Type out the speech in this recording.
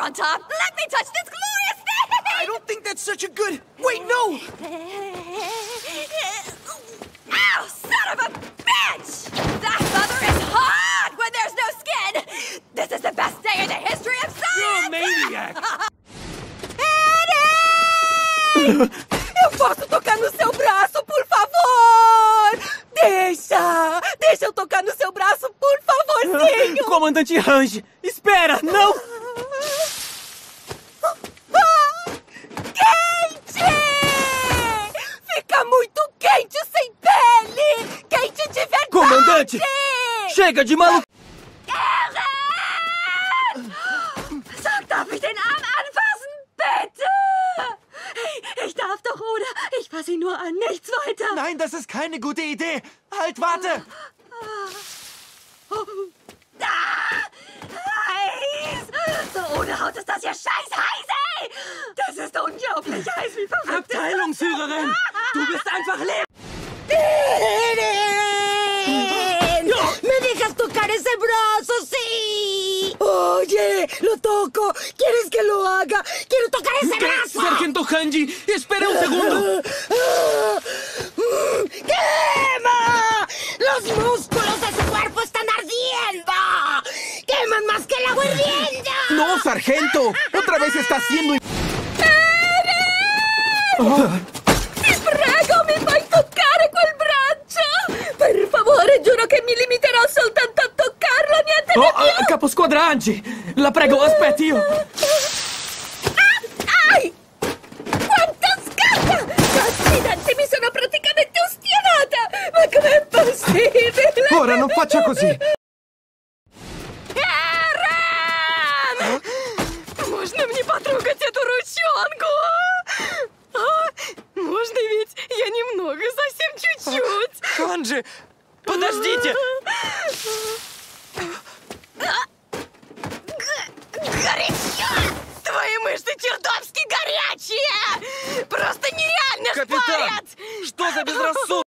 on, Tom. Let me touch this glorious thing! I don't think that's such a good... Wait, no! Ow, son of a bitch! That mother is hot when there's no skin! This is the best day in the history of science! You're a maniac! Eren! Eu posso tocar no seu braço, por favor! Deixa eu tocar no seu braço, por favorzinho! Comandante Hange, espera, não! Quente! Fica muito quente sem pele! Quente de verdade! Comandante! Chega de maluco! Eren! Sag, darf ich den Arm anfassen? Bitte! Hey, ich darf doch, oder? Ich fasse ihn nur an, nichts weiter! Nein, das ist keine gute Idee! Halt, warte! Heiß! So ohne Haut ist das hier scheiß heiß, ey! Das ist unglaublich heiß, wie verrückt! Abteilungsführerin! Du bist einfach leer! ¡Me dejas tocar ese brazo, sí! Oye, lo toco. ¿Quieres que lo haga? ¡Quiero tocar ese brazo! Sargento Hanji, espera un segundo! ¡Quema! ¡Los músculos de su cuerpo están ardiendo! ¡Queman más que el agua hirviendo! ¡No, sargento! ¡Otra vez está haciendo... Ti prego, mi fai toccare quel braccio! Per favore, giuro che mi limiterò soltanto a toccarlo, niente di più! Caposquadra Hanji! La prego, aspetti io! Ai! Quanto scappa! Accidenti, mi sono praticamente ustionata! Ma com'è possibile? Ora non faccia così! Eren! Можно мне потрогать эту ручонку? Можно ведь? Я немного, совсем чуть-чуть. Hanji! Подождите! Горячо! Твои мышцы чертовски горячие! Просто нереально Капитан! шпарят! Что за безрассудство?